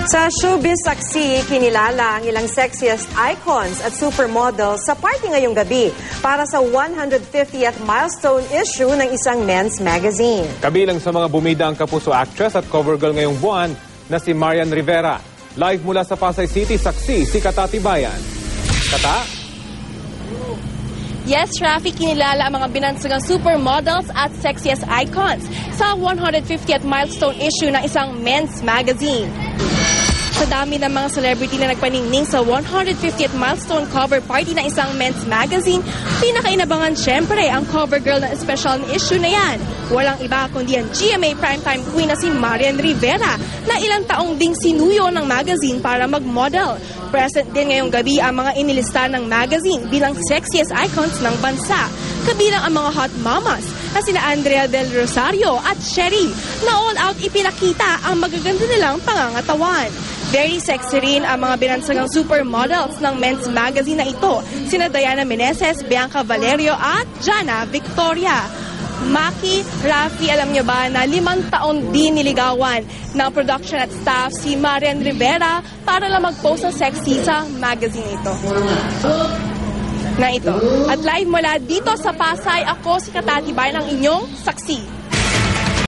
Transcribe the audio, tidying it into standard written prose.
Sa showbiz saksi, kinilala ang ilang sexiest icons at supermodels sa party ngayong gabi para sa 150th milestone issue ng isang men's magazine. Kabilang sa mga bumida ang kapuso actress at cover girl ngayong buwan na si Marian Rivera. Live mula sa Pasay City, saksi si Kata Tibayan. Kata? Yes, Rafi, kinilala ang mga binansagang supermodels at sexiest icons sa 150th milestone issue ng isang men's magazine. Sa dami ng mga celebrity na nagpaningning sa 150th milestone cover party ng isang men's magazine, pinakainabangan syempre ang cover girl na special issue na yan. Walang iba kundi ang GMA primetime queen na si Marian Rivera na ilang taong ding sinuyo ng magazine para mag-model. Present din ngayong gabi ang mga inilista ng magazine bilang sexiest icons ng bansa. Kabilang ang mga hot mamas na sina Andrea Del Rosario at Sherry na all out ipinakita ang magaganda nilang pangangatawan. Very sexy rin ang mga binansagang supermodels ng men's magazine na ito, sina Diana Meneses, Bianca Valerio at Jana Victoria. Maki, Rafi, alam nyo ba na 5 taon din niligawan ng production at staff si Marian Rivera para lang mag-post ng sexy sa magazine ito. At live mula dito sa Pasay, ako si Kata Tibayan ang inyong saksi.